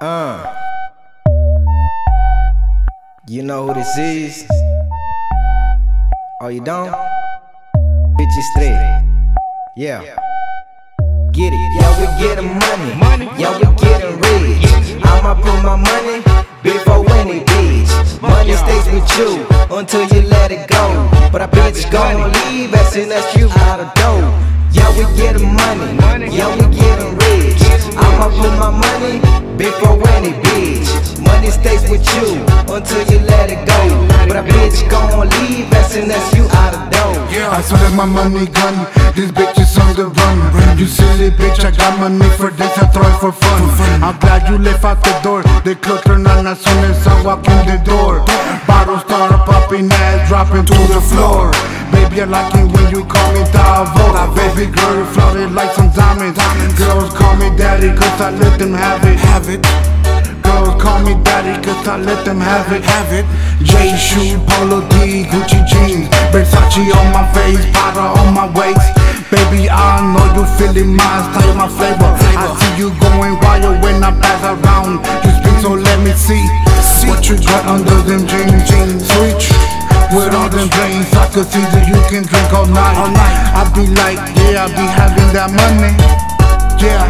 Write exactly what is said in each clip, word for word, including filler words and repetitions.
Uh, you know who this is? Oh, you don't? Bitches straight. Yeah. Get it. Yeah, we getting money. Yeah, we getting rich. I'ma put my money before any bitch. Money stays with you until you let it go. But a bitch gon' leave as soon as you out of dough. Yeah, we getting money. Yeah, we getting rich. I'ma put my money before any bitch. Money stays with you until you let it go. But a bitch gon' leave as soon as you out of dough. I saw that my money gone, this bitch is on the run. You silly bitch, I got money for this, I throw it for fun. I'm glad you left out the door, the clock turn on as soon as I walk in the door. Bottles start popping, ass dropping to the floor. Baby, I like it when you call me Davo. Baby girl, you floated like some diamonds. Girls call me daddy cause I let them have it. Have it. Girls call me daddy cause I let them have it. Have it. J shoe, Polo D, Gucci jeans, Versace on my face, Prada on my waist. Baby, I know you feeling my style, my flavor. I see you going wild when I pass around. You speak, so let me see what you got under them jeans, jeans. Switch with all them drains, I could see that you can drink all night. I be like, yeah, I be having that money. Yeah,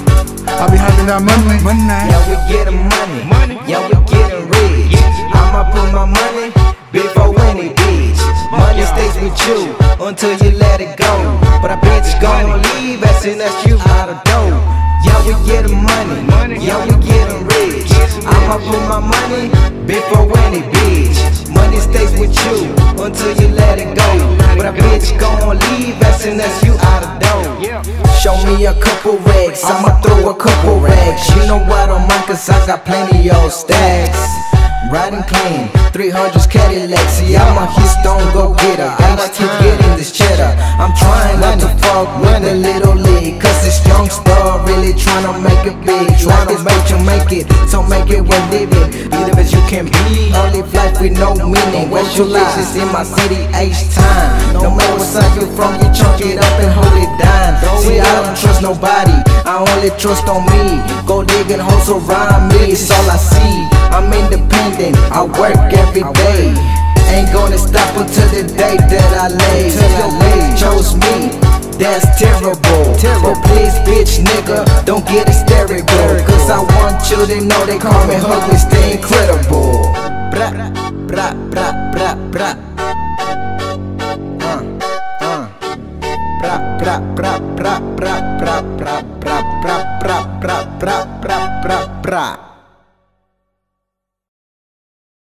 I be having that money. Yeah, we getting money. Yeah, we getting rich. I'ma put my money before any bitch. Money stays with you until you let it go. But a bitch gon' leave as soon as you out of dough. Yeah, we getting money. Yeah, we getting rich. I'ma put my money before any bitch. Money stays with you until you let it go. But a bitch gon' leave as soon as you out of dough. Show me a couple racks, I'ma throw a couple racks. You know what I'm on, cause I got plenty of stacks. Riding clean, three hundreds Cadillac. See, I'm a Houston go-getter. I like to get in this cheddar. I'm trying not to fuck with the little league, cause this young star really trying to make it big. Try this make you make it, so make it worth living. Either as you can be, or live life with no meaning. Where's your lies in my city, H-time. No matter what side you're from, you chunk it up and hold it down. See, I don't trust nobody, I only trust on me. Go digging holes around me, it's all I see. I'm independent, I work every day. Ain't gonna stop until the day that I lay. Till your bitch chose me, that's terrible. But please, bitch nigga, don't get hysterical, cause I want you to know they call me Hugly, stay incredible. Bra, bra, bra, bra, bra. Uh, uh. Bra, bra, bra, bra, bra, bra, bra, bra, bra, bra, bra, bra, bra, bra, bra.